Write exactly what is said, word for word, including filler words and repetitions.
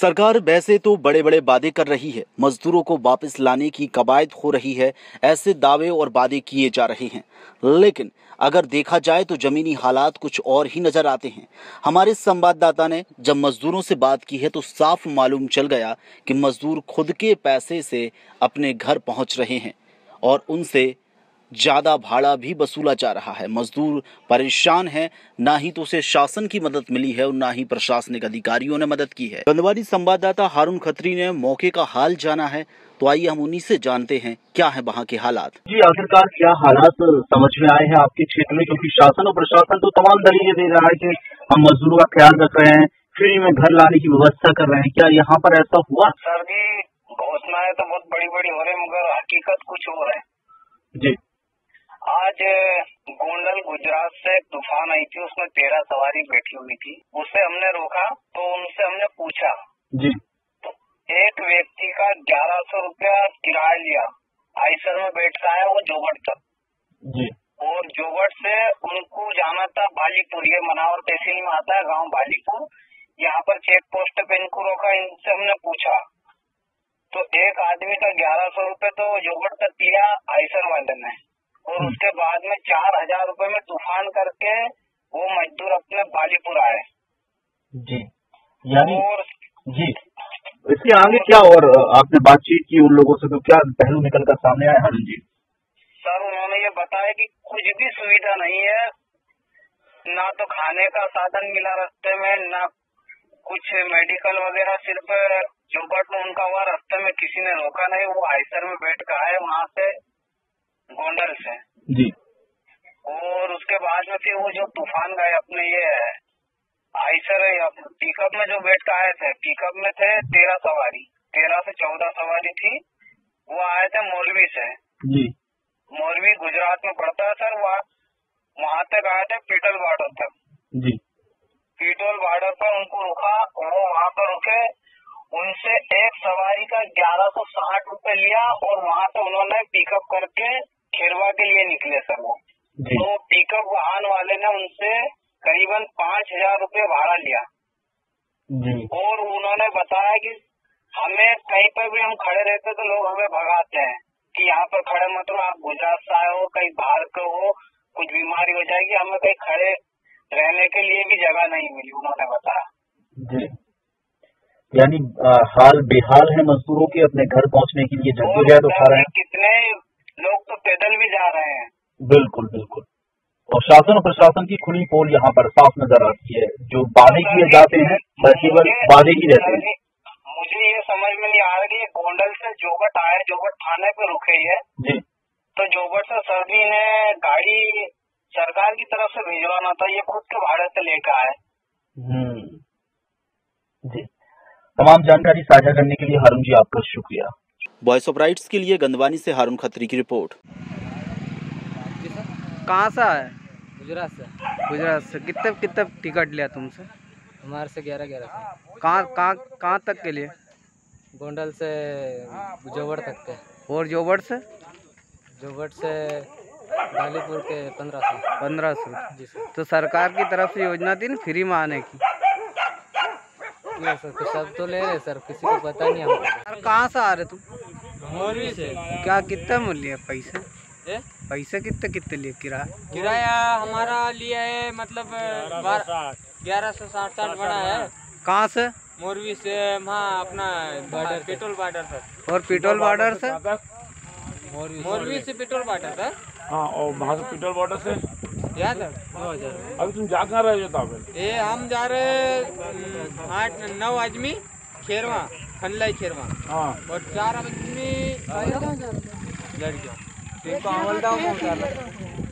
सरकार वैसे तो बड़े बड़े वादे कर रही है, मजदूरों को वापस लाने की कवायद हो रही है, ऐसे दावे और वादे किए जा रहे हैं, लेकिन अगर देखा जाए तो जमीनी हालात कुछ और ही नजर आते हैं। हमारे संवाददाता ने जब मजदूरों से बात की है तो साफ मालूम चल गया कि मजदूर खुद के पैसे से अपने घर पहुंच रहे हैं और उनसे ज्यादा भाड़ा भी वसूला जा रहा है। मजदूर परेशान है, ना ही तो उसे शासन की मदद मिली है और ना ही प्रशासनिक अधिकारियों ने मदद की है। गंधवानी संवाददाता हारून खत्री ने मौके का हाल जाना है, तो आइए हम उन्हीं से जानते हैं क्या है वहाँ के हालात। जी, आखिरकार क्या हालात समझ में आए हैं आपके क्षेत्र में, क्योंकि शासन और प्रशासन तो तमाम दलीलें दे रहा है कि हम मजदूरों का ख्याल रख रहे हैं, फ्री में घर लाने की व्यवस्था कर रहे हैं, क्या यहाँ पर ऐसा हुआ? सर जी, घोषणाएं तो बहुत बड़ी बड़ी हो रही है मगर हकीकत कुछ और है। जी, आज गोंडल गुजरात से तूफान आई थी, उसमें तेरह सवारी बैठी हुई थी। उसे हमने रोका तो उनसे हमने पूछा जी, तो एक व्यक्ति का ग्यारह सौ रुपया किराया लिया। आइसर में बैठता है वो जोगढ़ तक जी, और जोगढ़ से उनको जाना था बालीपुर, ये मनावर तहसील में आता है गांव बालीपुर। यहाँ पर चेक पोस्ट पे इनको रोका, इनसे हमने पूछा तो एक आदमी का ग्यारह सौ रूपये तो जोगढ़ तक लिया आइसर वाले ने, और उसके बाद में चार हजार रूपये में तूफान करके वो मजदूर अपने बालीपुर आए। जी, यानी और जी, इसके आगे क्या और आपने बातचीत की उन लोगों से, तो क्या पहलू निकल कर सामने आया? हारून जी, सर उन्होंने ये बताया कि कुछ भी सुविधा नहीं है, ना तो खाने का साधन मिला रास्ते में, ना कुछ मेडिकल वगैरह। सिर्फ जोगढ़ में उनका हुआ, रास्ते में किसी ने रोका नहीं, वो आइसर में बैठ कर आए वहाँ से गोंडल से। जी, और उसके बाद में फिर वो जो तूफान गए अपने ये आइसर पिकअप में जो बैठ कर आए थे, पिकअप में थे तेरह सवारी, तेरह से चौदह सवारी थी। वो आए थे मोरवी से। जी, मोरवी गुजरात में पड़ता है सर, वहाँ वहाँ तक आए थे पीटल बॉर्डर तक। जी, पीटल बॉर्डर पर उनको रुका, वो वहाँ पर रुके, उनसे एक सवारी का ग्यारह सौ साठ रूपये लिया और वहाँ से उन्होंने पिकअप करके खेरवा के लिए निकले सर वो। तो पिकअप वाहन वाले ने उनसे करीबन पाँच हजार रूपये भाड़ा लिया। जी, और उन्होंने बताया कि हमें कहीं पर भी हम खड़े रहते तो लोग हमें भगाते हैं कि यहाँ पर खड़े मत रहो, आप गुजरात से आए हो, कहीं बाहर के हो, कुछ बीमारी हो जाएगी। हमें कहीं खड़े रहने के लिए भी जगह नहीं मिली, उन्होंने बताया। जी, यानी आ, हाल बेहाल है मजदूरों के, अपने घर पहुंचने के लिए जद्दोजहद उठा रहे हैं। कितने लोग तो पैदल भी जा रहे हैं। बिल्कुल बिल्कुल, और शासन और प्रशासन की खुली पोल यहाँ पर साफ नजर आती है। जो वादे किए जाते हैं वह केवल वादे ही रहते हैं। मुझे ये समझ में नहीं आ रहा कि गोंडल से जोगढ़ आए, जोगढ़ थाने पे रुके है जी, तो जोगढ़ से सर्दी ने गाड़ी सरकार की तरफ से भिजवाना था, ये खुद के भाड़े से लेकर आए। हम्म, जी, तमाम जानकारी साझा करने के लिए हारून जी आपका शुक्रिया। वॉइस ऑफ राइट्स के लिए गंधवानी से हारून खत्री की रिपोर्ट। कहाँ से आए? गुजरात से। गुजरात से। कितने कितने टिकट लिया तुमसे? हमारे से ग्यारह ग्यारह से। कहाँ कहाँ कहाँ तक के लिए? गोंडल से जोगढ़ तक के। और जोगढ़ से? जोगढ़ से बालीपुर के पंद्रह सौ। पंद्रह सौ जी सर। तो सरकार की तरफ से योजना थी ना फ्री में आने की? क्या सर, तो सब तो ले रहे सर, किसी को पता नहीं हमको। सर कहाँ से आ रहे तुम? मोरवी से। क्या कितना मूल्य है पैसे? ए? पैसे कितने कितने लिए किराया? किराया हमारा लिया है मतलब ग्यारह सौ साठ साठ बड़ा है। कहाँ से? मोरवी से, वहाँ अपना बॉर्डर, पेट्रोल बॉर्डर सर। और पेट्रोल बॉर्डर से? मोरवी से पेट्रोल बॉर्डर सर। हाँ, और वहाँ से पेट्रोल बॉर्डर से याद है दो हजार। अभी तुम जा कहाँ रहे हो? तब ये हम जा रहे आठ नौ आदमी खेरवा, खनलाई खेरवा, हाँ, और चार आदमी लड़कियों। तो हवलदार